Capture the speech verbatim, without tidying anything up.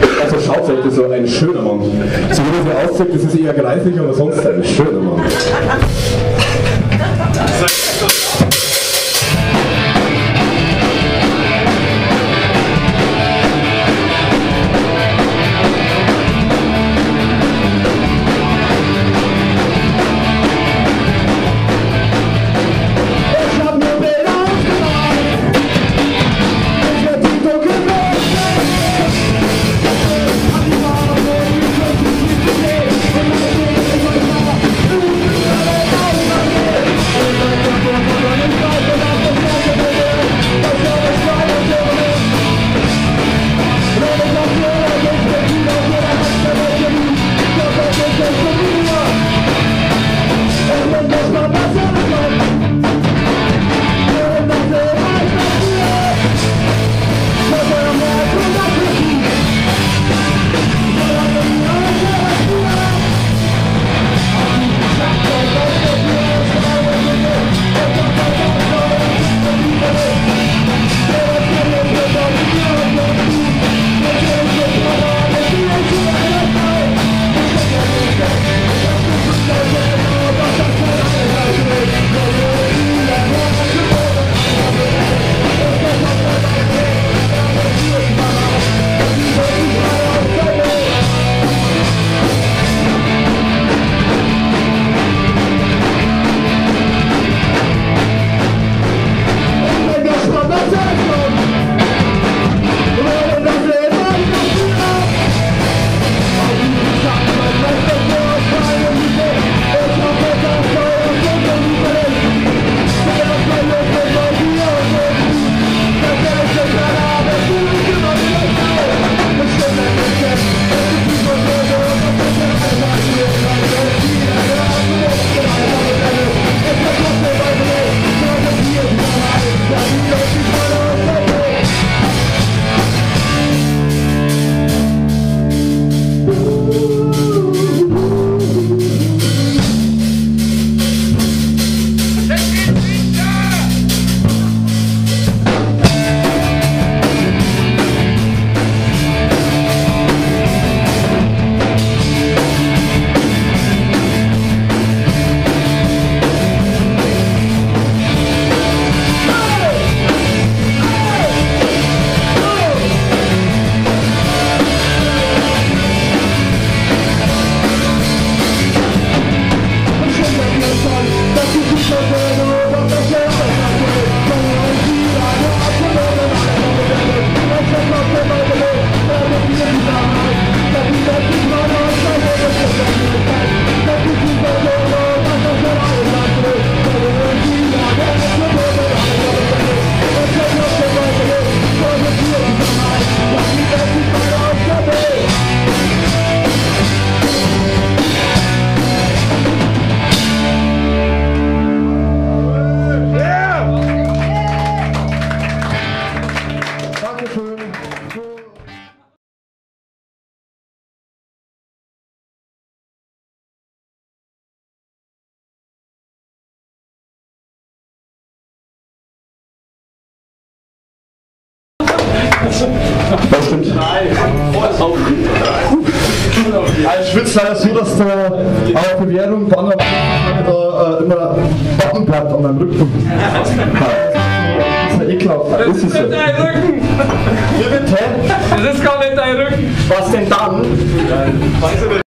Also Schaufeld ist so ein schöner Mann. So wie er aussieht, das ist eher greiflich, aber sonst ein schöner Mann. Das stimmt. Als Schwitz leider so, dass da auf Bewährung bei anderen da äh, immer ein Buttonblatt an meinem Rücken hat. Das ist ja ekelhaft. Das ist nicht dein Rücken! Wie bitte? Das ist gar nicht dein Rücken! Was denn dann?